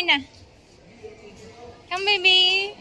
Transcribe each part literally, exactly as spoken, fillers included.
Na. Come, baby.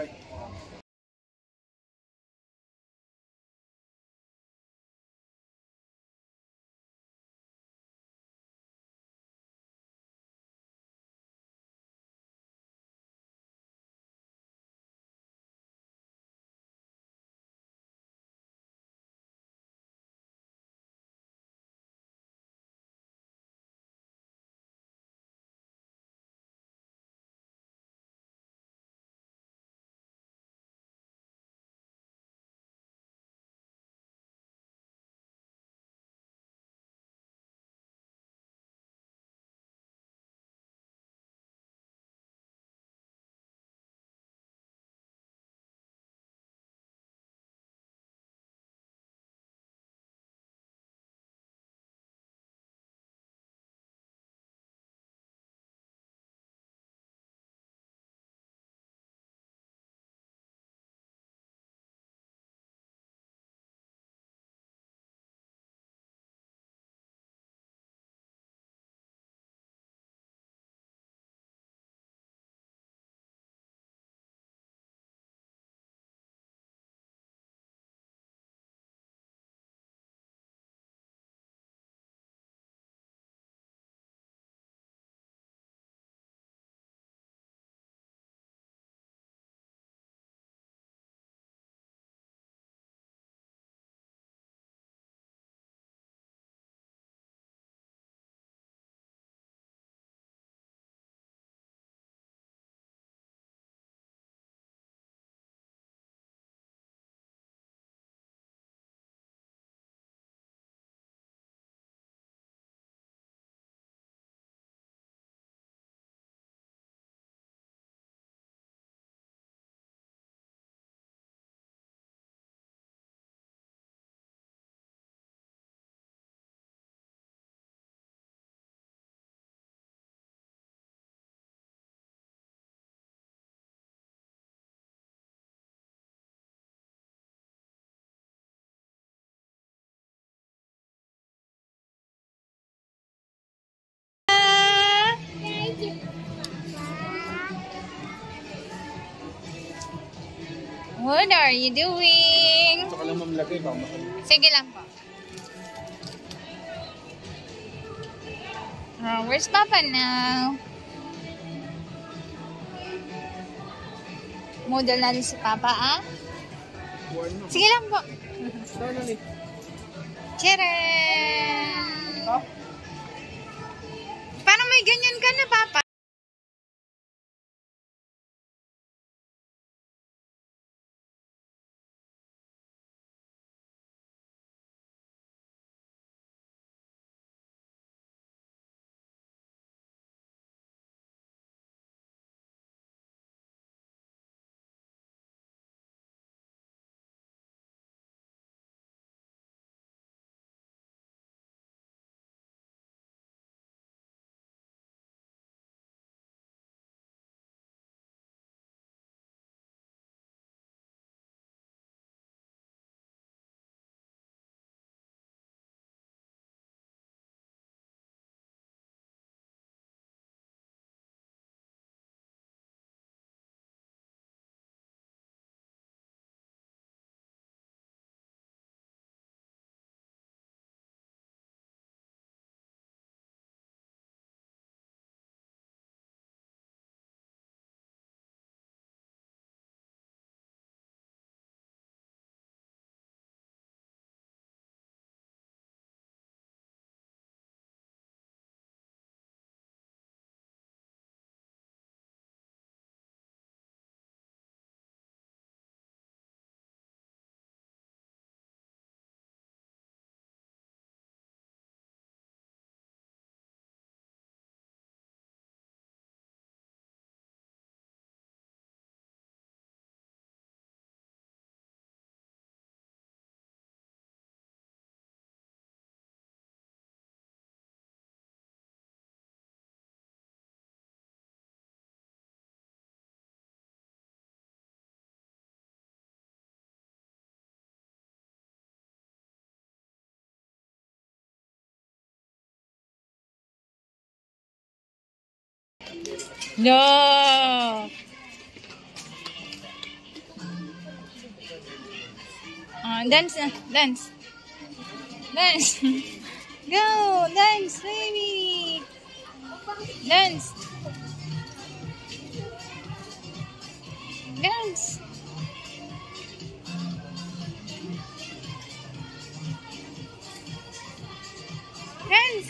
What are you doing? Gusto ka lang mamlaki ba? Sige lang po. Oh, where's Papa now? Model natin si Papa, ah? Sige lang po. Tcharan! Paano may ganyan ka na, Papa? No! Uh, dance na. Dance. Dance. Go! Dance, baby! Dance! Dance! Dance!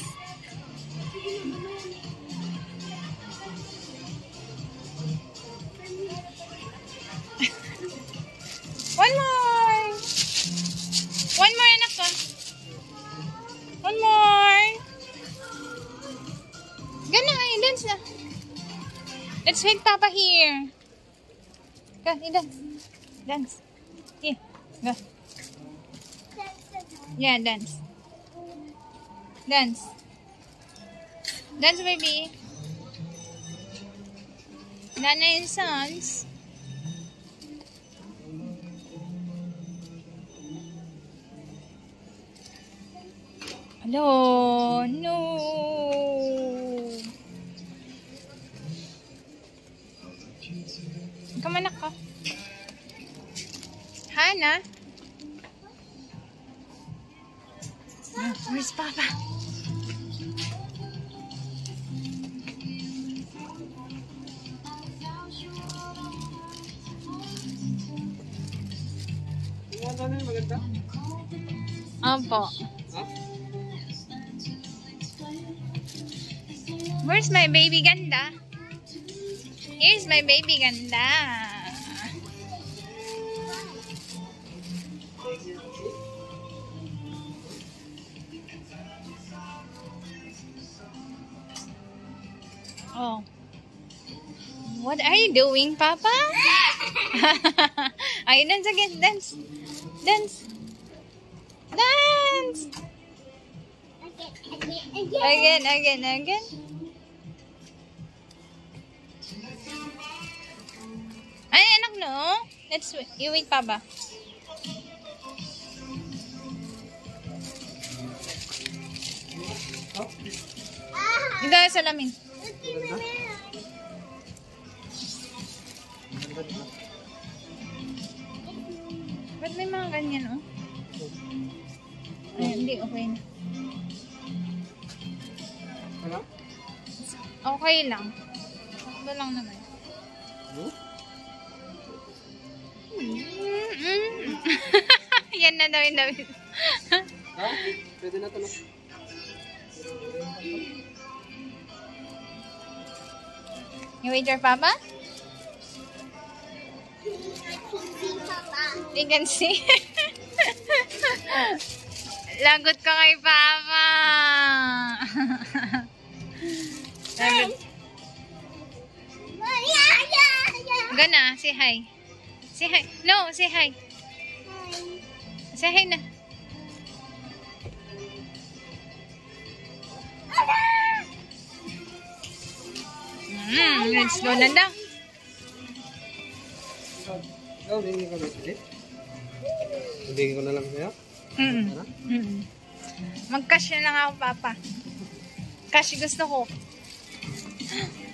One more! One more, anak ko. One more! Gana, ay, dance na. Let's wait Papa here. Go, dance. Dance. Here, go. Yeah, dance. Dance. Dance, baby. Nana and Sons. Hello. No. Kamanak ka. Hana. Where's Papa? Opo. Where's my baby ganda? Here's my baby ganda. Oh. What are you doing, Papa? Ay, dance again. Dance. Dance. Dance. Again, again, again. Ay, anak, no? Let's wait. You wait, Papa. Ito, salamin. Ba't may mga ganyan, oh? Ay, hindi, okay na. Ano? Okay lang. Ba lang naman. Hmm? Mm-mm. Yan na daw yung David. Ha? Pwede na ito na. You wait your Papa? You can see. Lagot ka kay Papa. Lagot. Gana, say hi. Say hi. No, say hi. Say hi na. Mm, let's go na daw. Ikaw, bigyan ko na ulit. Bigyan ko na lang sa'yo. Mm -mm. Mag-cash na lang ako, Papa. Cash gusto ko.